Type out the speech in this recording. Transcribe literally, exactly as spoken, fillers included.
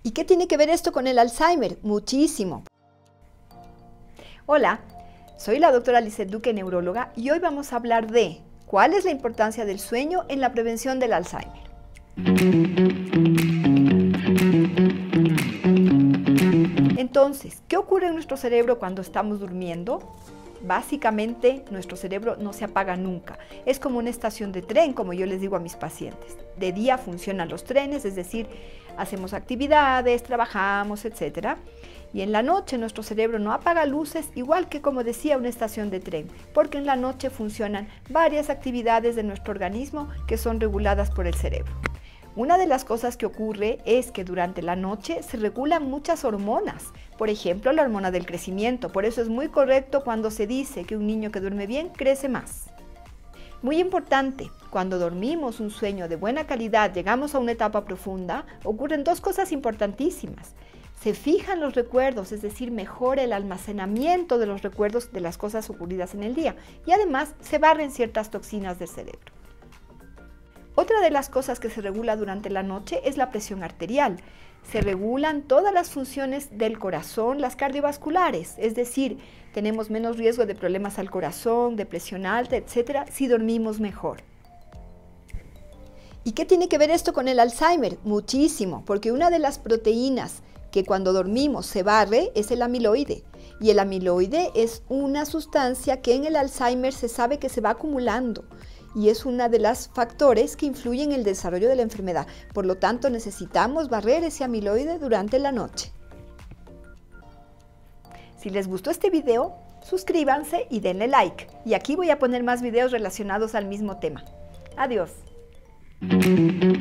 ¿Y qué tiene que ver esto con el Alzheimer? Muchísimo. Hola, soy la doctora Lizeth Duque, neuróloga, y hoy vamos a hablar de cuál es la importancia del sueño en la prevención del Alzheimer. Entonces, ¿qué ocurre en nuestro cerebro cuando estamos durmiendo? Básicamente, nuestro cerebro no se apaga nunca. Es como una estación de tren, como yo les digo a mis pacientes. De día funcionan los trenes, es decir, hacemos actividades, trabajamos, etcétera. Y en la noche nuestro cerebro no apaga luces, igual que, como decía, una estación de tren, porque en la noche funcionan varias actividades de nuestro organismo que son reguladas por el cerebro. Una de las cosas que ocurre es que durante la noche se regulan muchas hormonas, por ejemplo la hormona del crecimiento, por eso es muy correcto cuando se dice que un niño que duerme bien crece más. Muy importante, cuando dormimos un sueño de buena calidad, llegamos a una etapa profunda, ocurren dos cosas importantísimas. Se fijan los recuerdos, es decir, mejora el almacenamiento de los recuerdos de las cosas ocurridas en el día y además se barren ciertas toxinas del cerebro. Otra de las cosas que se regula durante la noche es la presión arterial. Se regulan todas las funciones del corazón, las cardiovasculares, es decir, tenemos menos riesgo de problemas al corazón, de presión alta, etcétera, si dormimos mejor. ¿Y qué tiene que ver esto con el Alzheimer? Muchísimo, porque una de las proteínas que cuando dormimos se barre es el amiloide. Y el amiloide es una sustancia que en el Alzheimer se sabe que se va acumulando. Y es uno de los factores que influyen en el desarrollo de la enfermedad. Por lo tanto, necesitamos barrer ese amiloide durante la noche. Si les gustó este video, suscríbanse y denle like. Y aquí voy a poner más videos relacionados al mismo tema. Adiós.